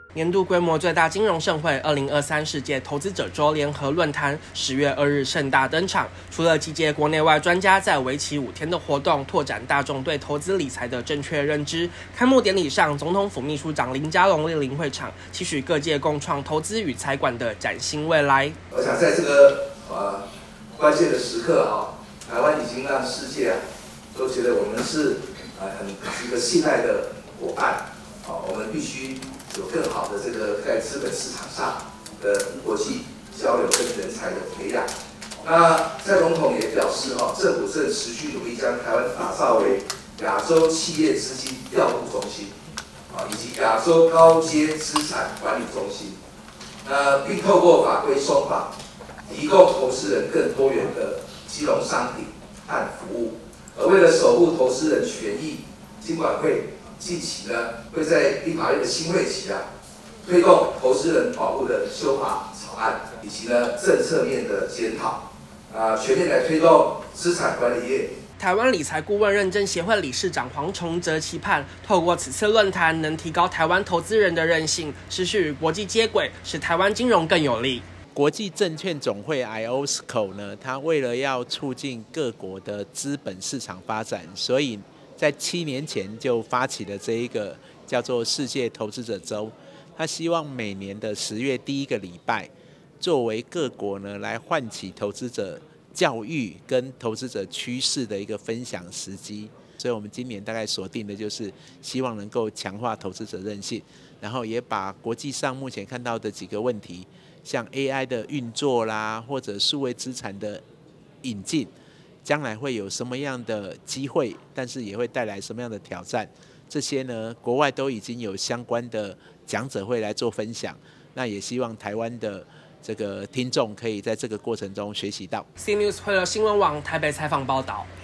年度规模最大金融盛会2023世界投资者周联合论坛10月2日盛大登场。除了集结国内外专家在为期5天的活动，拓展大众对投资理财的正确认知。开幕典礼上，总统府秘书长林佳龙莅临会场，期许各界共创投资与财管的崭新未来。 我想在这个关键的时刻台湾已经让世界都觉得我们是一个信赖的伙伴我们必须有更好的这个在资本市场上的国际交流跟人才的培养。那蔡总统也表示政府正持续努力将台湾打造为亚洲企业资金调度中心以及亚洲高阶资产管理中心。并透过法规松绑，提供投资人更多元的金融商品和服务。而为了守护投资人权益，金管会近期会在立法院的新会期推动投资人保护的修法草案，以及政策面的检讨，全面来推动资产管理业。 台湾理财顾问认证协会理事长黄崇哲期盼，透过此次论坛能提高台湾投资人的韧性，持续与国际接轨，使台湾金融更有力。 国际证券总会 IOSCO 呢，它为了要促进各国的资本市场发展，所以在7年前就发起了这一个叫做世界投资者周。他希望每年的10月第1个礼拜，作为各国呢来唤起投资者教育跟投资者趋势的一个分享时机。所以我们今年大概锁定的就是希望能够强化投资者韧性，然后也把国际上目前看到的几个问题，像 AI 的运作啦，或者数位资产的引进，将来会有什么样的机会，但是也会带来什么样的挑战，这些呢国外都已经有相关的讲者会来做分享。那也希望台湾的这个听众可以在这个过程中学习到。 CNews 汇流新闻网台北采访报道。